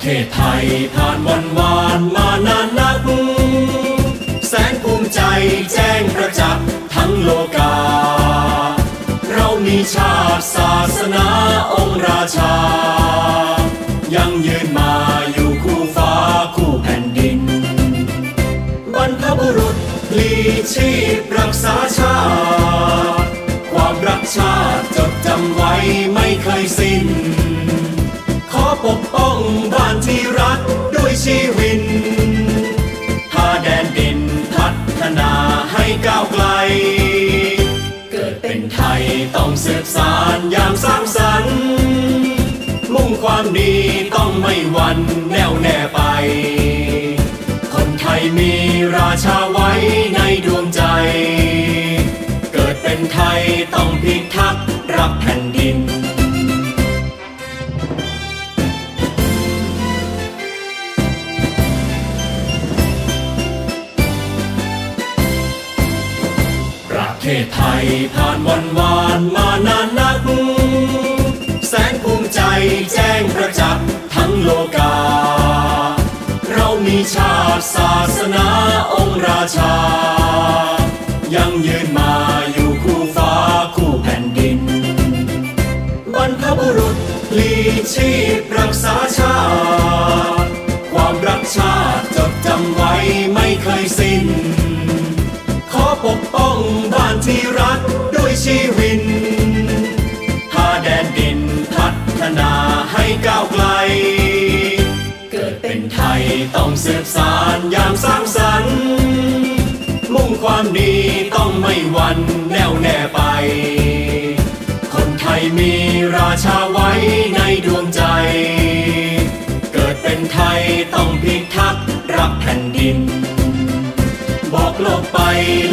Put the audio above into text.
ศไทยผ่านวันวานมานานนักแสนภูมิใจแจ้งประจักษ์ทั้งโลกาเรามีชาติศาสนาองค์ราชายังยืนมาอยู่คู่ฟ้าคู่แผ่นดินบรรพบุรุษพลีชีพรักษาชาติความรักชาติจดจำไว้ไม่เคยสิ้นขอปกป้องบ้านที่รักด้วยชีวิตพาแดนดินพัฒนาให้ก้าวไกลเกิดเป็นไทยต้องสืบสานอย่างสร้างสรรค์มุ่งความดีต้องไม่หวั่นแน่วแน่ไปคนไทยมีราชาไว้ในดวงใจเกิดเป็นไทยต้องพิทักษ์รักแผ่นดินประเทศไทยผ่านวันวานมานานนักแสนภูมิใจแจ้งประจักษ์ทั้งโลกาเรามีชาติศาสนาองค์ราชายังยืนมาอยู่คู่ฟ้าคู่แผ่นดินบรรพบุรุษพลีชีพรักษาชาติความรักชาติจดจำไว้ไม่เคยสิ้นขอปกป้องบ้านที่รักด้วยชีวิตพาแดนดินพัฒนาให้ก้าวไกลเกิดเป็นไทยต้องสืบสานอย่างสร้างสรรค์มุ่งความดีต้องไม่หวั่นแน่วแน่ไปคนไทยมีราชาไว้ในดวงใจเกิดเป็นไทยต้องพิทักษ์รักแผ่นดินบอกโลกไป